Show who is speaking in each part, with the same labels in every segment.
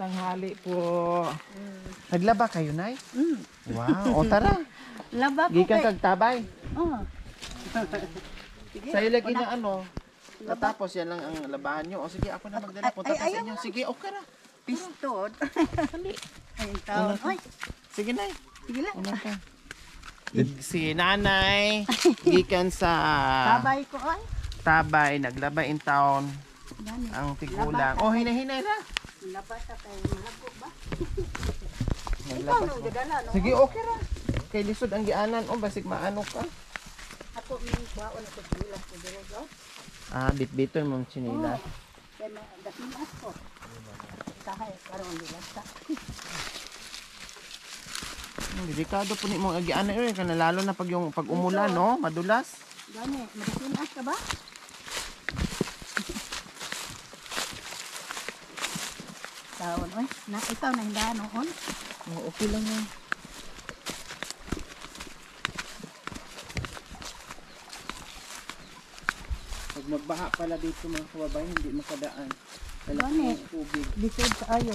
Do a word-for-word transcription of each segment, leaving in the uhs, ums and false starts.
Speaker 1: tanghali po. Mm. Naglaba kayo, Nay?
Speaker 2: Mm.
Speaker 1: Wow, o tara.
Speaker 2: Laba po
Speaker 1: Gikan
Speaker 2: kay.
Speaker 1: kag tabay.
Speaker 2: Oh.
Speaker 1: Sa'yo lagi na ano. Tapos yan lang ang labahan nyo. O sige, ako na magdala. Punta pa sa inyo. Sige, okay na.
Speaker 2: Pistol. Hali. Ayun taon. Ay.
Speaker 1: Sige, Nay.
Speaker 2: Sige lang.
Speaker 1: Una ka. Si Nanay, gikan sa
Speaker 2: Tabay ko ay.
Speaker 1: Tabay, naglaba in town. Ang tigulang. Oh, hinahinay na.
Speaker 2: Laba sa kay malago ba?
Speaker 1: Naglaba
Speaker 2: Ikaw nagdala no.
Speaker 1: Sige, okay ra. Kay lisod ang gianan. O, basig maano ka.
Speaker 2: Ako min baon ko sila ko dito.
Speaker 1: Ah, bit-biton mong chinila.
Speaker 2: Kaya dapat ako. Sahay karon dilata.
Speaker 1: Delikado po ni mong agianan eh. Kana lalo na pag yung pag umulan, no? Madulas.
Speaker 2: Gani, magsinas ka ba? Taon, oy. Na ikaw na hindahan noon.
Speaker 1: Oh, okay lang yan. Pag magbaha pala dito mga kababayan, hindi makadaan. Talagang
Speaker 2: Gani.
Speaker 1: ng tubig.
Speaker 2: Lisod sa ayo.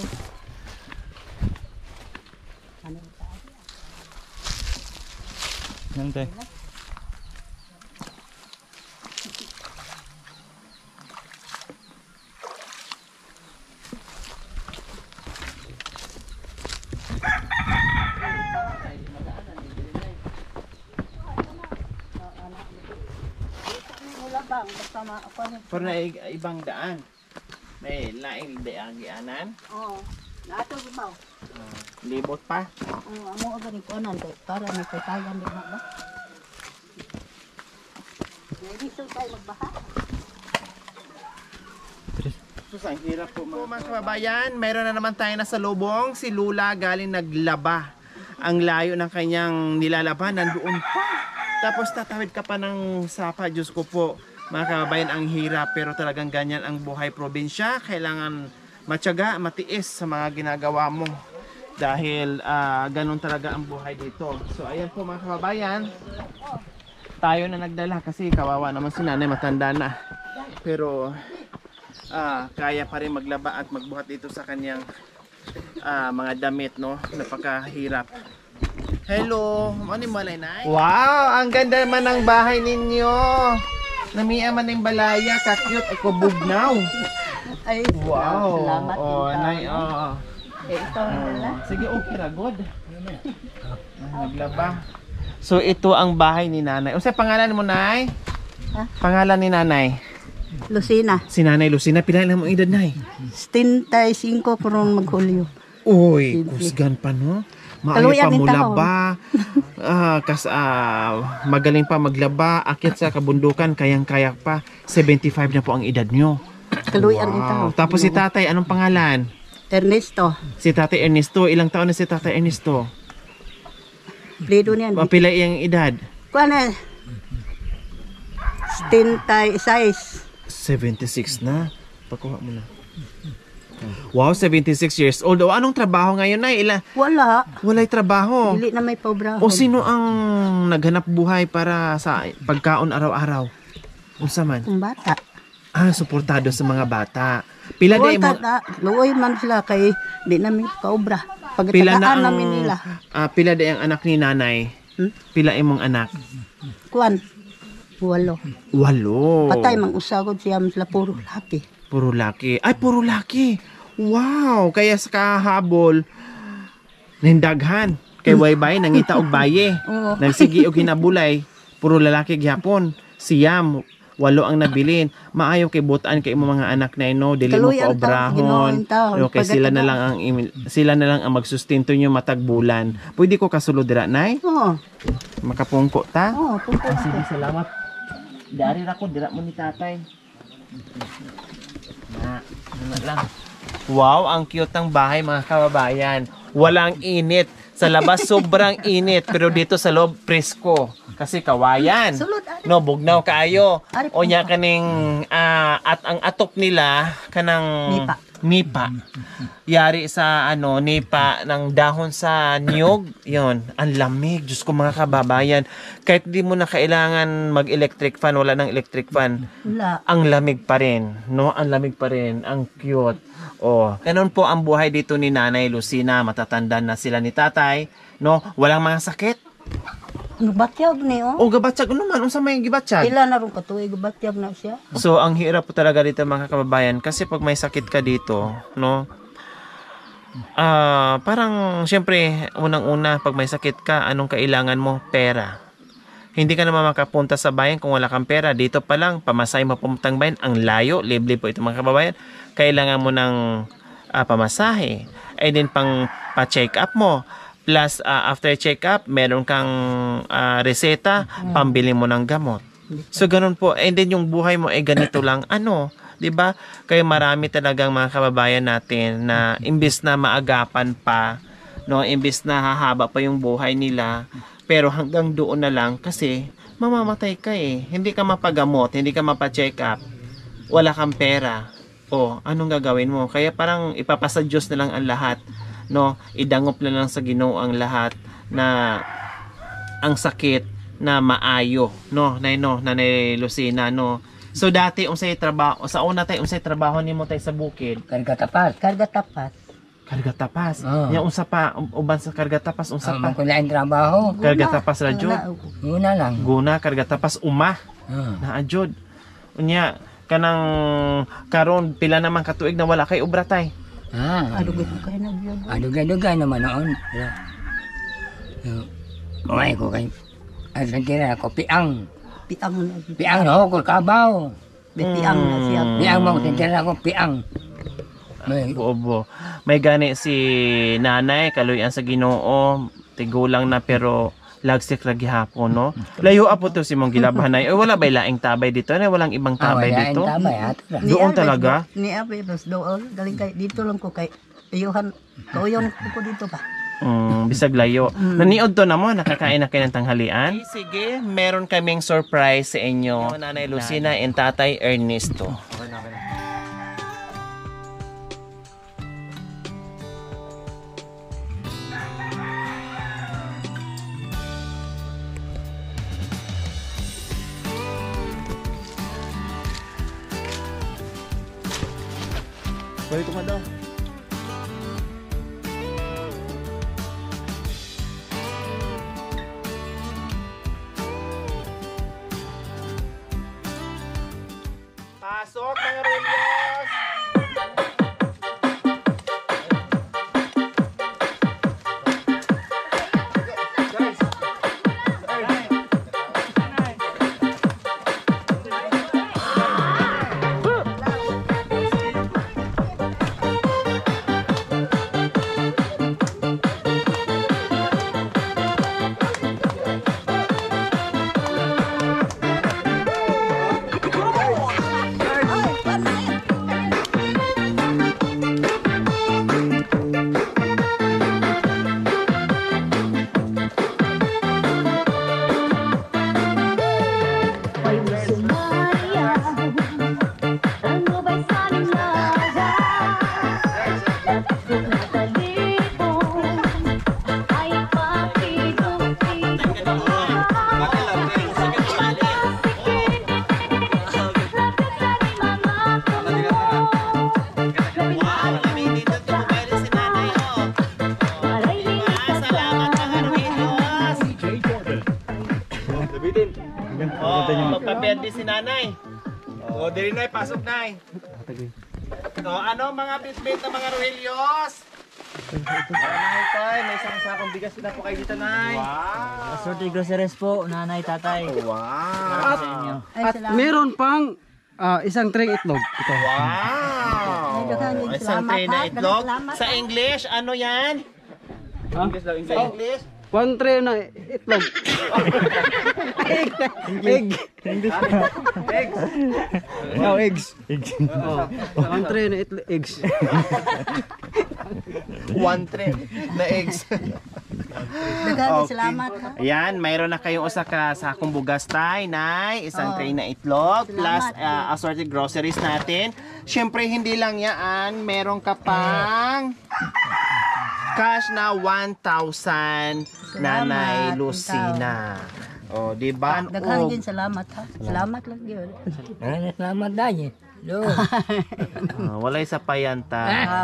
Speaker 2: Ano ta?
Speaker 3: Nante.
Speaker 2: Bang, basta ma ako ni.
Speaker 1: Pero na ibang daan. May laing dayagianan.
Speaker 2: Oo. Nato gibaw.
Speaker 1: Uh, libot pa.
Speaker 2: Oo, amo aga ni kuanan kay para ni kay tagan di ba? Maybe so tayo magbaha.
Speaker 1: So, ang hirap po mga, mga kababayan. Mayroon na naman tayo na sa lubong. Si Lula galing naglaba. Ang layo ng kanyang nilalaban. Nandoon pa. Tapos tatawid ka pa ng sapa. Diyos ko po. Mga kababayan, ang hirap. Pero talagang ganyan ang buhay probinsya. Kailangan matyaga, matiis sa mga ginagawa mo. Dahil uh, ganun talaga ang buhay dito. So ayan po mga kababayan. Tayo na nagdala kasi kawawa naman si nanay, matanda na. Pero uh, kaya pa rin maglaba at magbuhat dito sa kanyang uh, mga damit, no? Napakahirap. Hello! Ano yung balay, Nay? Wow! Ang ganda naman ng bahay ninyo! Namiya man ng balaya, ka-cute, ako bugnaw.
Speaker 2: Ay,
Speaker 1: wow!
Speaker 2: Salamat.
Speaker 1: Oh, Nay, oh.
Speaker 2: Eh, ito nila.
Speaker 1: Sige, okay ra, good. Naglaba. So, ito ang bahay ni Nanay. O, sa pangalan mo, Nay?
Speaker 2: Ha?
Speaker 1: Pangalan ni Nanay?
Speaker 2: Lucina.
Speaker 1: Si Nanay Lucina. Pila na mo edad, Nay?
Speaker 2: seventy-five karon maghulyo.
Speaker 1: Uy, kusgan pa, no? Maayo
Speaker 2: Kaluyan
Speaker 1: pa
Speaker 2: din
Speaker 1: mulaba. Ah, kas, ah, magaling pa maglaba. Akit sa kabundukan, kayang-kaya pa. seventy-five na po ang edad nyo.
Speaker 2: Kaluyan din tao.
Speaker 1: Tapos si tatay, anong pangalan?
Speaker 2: Ernesto.
Speaker 1: Si tatay Ernesto. Ilang taon na si tatay Ernesto?
Speaker 2: Plido niyan.
Speaker 1: Mapila iyang edad?
Speaker 2: Kuan na. seventy-six.
Speaker 1: seventy-six na. Pakuha mo na. Wow, seventy-six years old. O, anong trabaho ngayon, Nay? Ila,
Speaker 2: Wala.
Speaker 1: walay trabaho.
Speaker 2: Dili na may pobrahon.
Speaker 1: O sino ang naghanap buhay para sa pagkaon araw-araw? Unsa man?
Speaker 2: Ang bata.
Speaker 1: Ah, suportado sa mga bata. Pila
Speaker 2: Luoy
Speaker 1: na mo?
Speaker 2: tata. Luoy man sila kay di na may kaobra.
Speaker 1: Pila na
Speaker 2: Pagtagaan
Speaker 1: ang
Speaker 2: namin nila.
Speaker 1: ah, pila na ang anak ni Nanay?
Speaker 2: Hmm?
Speaker 1: Pila imong anak?
Speaker 2: Kuan. Walo.
Speaker 1: Walo.
Speaker 2: Patay mang usagod siya sila puro lapi.
Speaker 1: Puro laki. Ay, puro laki. Wow, kaya sa kahabol nindaghan kay waybay nangita og baye.
Speaker 2: Oo.
Speaker 1: Nagsigi og hinabulay. Puro lalaki gyapon. Siyam walo ang nabilin. Maayo kay butaan kay imong mga anak na ino dili mo
Speaker 2: Kaluyan
Speaker 1: paobrahon.
Speaker 2: taon, ginoon taon.
Speaker 1: No, kay sila na lang ang imi- sila na lang ang magsustento nyo matag bulan. Pwede ko kasulod dira, Nay?
Speaker 2: Oo.
Speaker 1: Makapungko ta?
Speaker 2: Oo, punta
Speaker 1: Ah, sige, salamat. Dari ra ko dira mo ni tatay. Na, na lang. Wow, ang cute ng bahay mga kababayan. Walang init. Sa labas sobrang init, pero dito sa loob presko kasi kawayan.
Speaker 2: Sulod, ari.
Speaker 1: No, bugnaw kaayo.
Speaker 2: Ari,
Speaker 1: O nya kaning ah, at ang atop nila kanang
Speaker 2: Nipa.
Speaker 1: nipa. Yari sa ano, nipa ng dahon sa niyog. Yon, ang lamig. Diyos ko mga kababayan. Kahit di mo na kailangan mag-electric fan, wala ng electric fan.
Speaker 2: Wala.
Speaker 1: Ang lamig pa rin. No? Ang lamig pa rin. Ang cute. Oh, ganun po ang buhay dito ni Nanay Lucina. Matatanda na sila ni tatay. No? Walang mga sakit.
Speaker 2: Batyag ni oh.
Speaker 1: O, gabatsyag. Ano man? Unsa may gibatsyag?
Speaker 2: Pila na ron katuig batyag na siya.
Speaker 1: So, ang hirap po talaga dito mga kababayan kasi pag may sakit ka dito, no? Ah, parang syempre unang-una pag may sakit ka, anong kailangan mo? Pera. Hindi ka naman makapunta sa bayan kung wala kang pera. Dito pa lang, pamasay mo pumuntang bayan, ang layo, libre po ito mga kababayan. Kailangan mo ng ah, pamasahe. And then pang pa-check up mo. Plus, uh, after check-up, meron kang uh, reseta, pambili mo ng gamot. So, ganun po. And then, yung buhay mo ay ganito lang. Ano? 'Di ba? Kaya marami talagang mga kababayan natin na imbis na maagapan pa, no, imbis na hahaba pa yung buhay nila, pero hanggang doon na lang kasi mamamatay ka eh. Hindi ka mapagamot, hindi ka mapa-check up, wala kang pera. O, anong gagawin mo? Kaya parang ipapasa Diyos na lang ang lahat. No, idangop na lang sa Ginoo ang lahat na ang sakit na maayo, no, nay no, Nanay Lucina, no. So dati unsay trabaho, sa una tay unsay trabaho nimo tay sa bukid?
Speaker 3: Karga tapat.
Speaker 2: Karga tapat.
Speaker 1: Karga tapas.
Speaker 3: Oh.
Speaker 1: Yang unsa pa um, uban sa karga tapas unsa
Speaker 3: Sa
Speaker 1: pa?
Speaker 3: mga kulain trabaho.
Speaker 1: Karga tapas ra jud.
Speaker 3: Una lang.
Speaker 1: Guna karga tapas uma.
Speaker 3: Oh.
Speaker 1: Na jud. Unya kanang karon pila naman katuig na wala kay obra tay.
Speaker 3: Ah.
Speaker 2: Adugay ko kay nagyod.
Speaker 3: Adugay-dugay naman noon. So, kumay ko kay asan tira ako piang.
Speaker 2: Piang na.
Speaker 3: Piang no ko kabaw.
Speaker 2: Piang na siya.
Speaker 3: Piang mo tira ako piang. May
Speaker 1: Obo. May gani si nanay kaluyan sa Ginoo, tigulang na pero lagsik ra gihapon, no. Layo apo to si mong gilabhanay. Ay wala bay laing tabay dito, na walang ibang tabay
Speaker 3: away
Speaker 1: dito.
Speaker 3: tabay ato ra.
Speaker 1: Doon talaga?
Speaker 2: Ni Abe bas doon galing kay dito lang ko kay Iyohan. Kauyon ko dito pa.
Speaker 1: Mm, bisag layo. Naniod to na mo, nakakain na kayo ng tanghalian? Sige, meron kaming surprise sa inyo. Nanay Lucina and Tatay Ernesto. Balik ko daw. Pasok mga Rulyos! Guys! Oh, magpaperde si nanay. Oh, dili nay, pasok nay. So, ano mga bitbit na mga Rohelios? Nanay tay, may isang sakong bigas na po kayo dito, nay. Wow!
Speaker 4: Sorty groceries po, nanay, tatay.
Speaker 1: Wow!
Speaker 4: Sa inyo.
Speaker 2: Ay
Speaker 5: At
Speaker 2: salamat.
Speaker 5: meron pang ah, isang tray itlog. Ito.
Speaker 1: Wow!
Speaker 2: Ay, daghang
Speaker 1: Isang
Speaker 2: salamat,
Speaker 1: tray na
Speaker 2: ha?
Speaker 1: itlog.
Speaker 2: Salamat,
Speaker 1: Sa
Speaker 2: ha?
Speaker 1: English, ano yan?
Speaker 5: Ha?
Speaker 1: Sa English?
Speaker 5: One tray na itlog. Egg. Egg.
Speaker 1: Eggs.
Speaker 5: No, eggs. Oh, one tray na itlog. Eggs.
Speaker 1: One tray na eggs.
Speaker 2: Daghang
Speaker 1: Okay.
Speaker 2: salamat ha.
Speaker 1: Ayan, mayroon na kayong usa ka sakong bugas tay, nay, isang
Speaker 2: Oh.
Speaker 1: tray na itlog, plus
Speaker 2: Salamat.
Speaker 1: uh, assorted groceries natin. Siyempre, hindi lang yan, meron ka pang cash na one thousand, Nanay
Speaker 2: Salamat,
Speaker 1: Lucina. O, di ba?
Speaker 2: Daghang
Speaker 1: O,
Speaker 2: din salamat ha. Salamat lang yun.
Speaker 3: Ay, salamat dahil. Do.
Speaker 1: ah, walay sa payanta.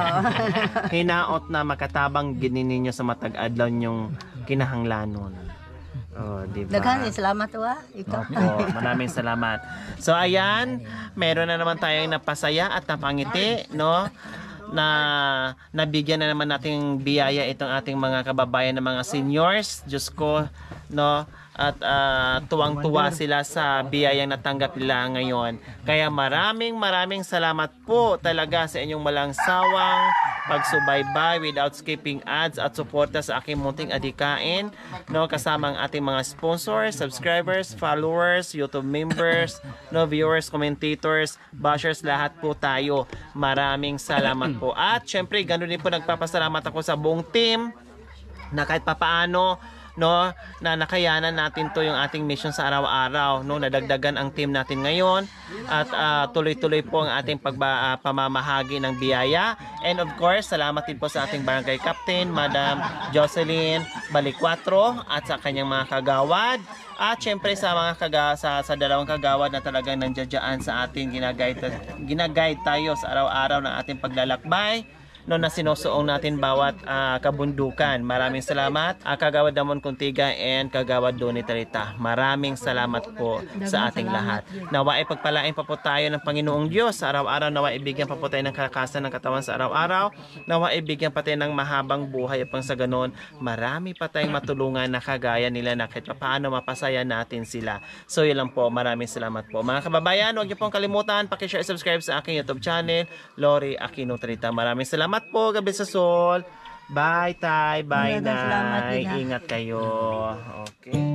Speaker 1: Hinaot na makatabang ginin ninyo sa matag adlaw nyong kinahanglanon. Oh, di ba?
Speaker 2: Daghang din salamat ha. Ikaw.
Speaker 1: Opo, maraming salamat. So ayan, meron na naman tayong napasaya at napangiti, no? Na nabigyan na naman nating biyaya itong ating mga kababayan na mga seniors. Diyos ko, no? At ah, tuwang-tuwa sila sa biyayang natanggap nila ngayon. Kaya maraming maraming salamat po talaga sa inyong walang sawang pagsubaybay without skipping ads at suporta sa aking munting adikain, no, kasama ang ating mga sponsors, subscribers, followers, YouTube members, no, viewers, commentators, bashers, lahat po tayo. Maraming salamat po. At syempre, ganoon din po nagpapasalamat ako sa buong team na kahit papaano, no, na nakayanan natin to yung ating mission sa araw-araw, no, nadagdagan ang team natin ngayon at ah, tuloy-tuloy po ang ating pagba, ah, pamamahagi ng biyaya. And of course, salamat din po sa ating barangay captain, Madam Jocelyn Balicuatro, at sa kanyang mga kagawad. At syempre sa mga kaga, sa, sa dalawang kagawad na talagang nandiyan sa ating ginaguide, ginaguide tayo sa araw-araw ng ating paglalakbay, no, na sinusuong natin bawat ah, kabundukan. Maraming salamat, uh, Kagawad Damon Contiga and Kagawad Doni Tarita. Maraming salamat po sa ating lahat. Nawa ay pagpalain pa po tayo ng Panginoong Diyos sa araw-araw. Nawa ibigyan pa po tayo ng kalakasan ng katawan sa araw-araw. Nawa ibigyan pa tayo ng mahabang buhay upang sa ganon marami pa tayong matulungan na kagaya nila na kahit paano mapasaya natin sila. So yun lang po. Maraming salamat po. Mga kababayan, huwag niyo pong kalimutan paki-share, subscribe sa aking YouTube channel, Lori Aquino Tarita. Maraming salamat po, Gabi sa Sol. Bye, Tay. Bye,
Speaker 2: Maraming salamat
Speaker 1: Nay.
Speaker 2: din, ha.
Speaker 1: Ingat kayo. Okay.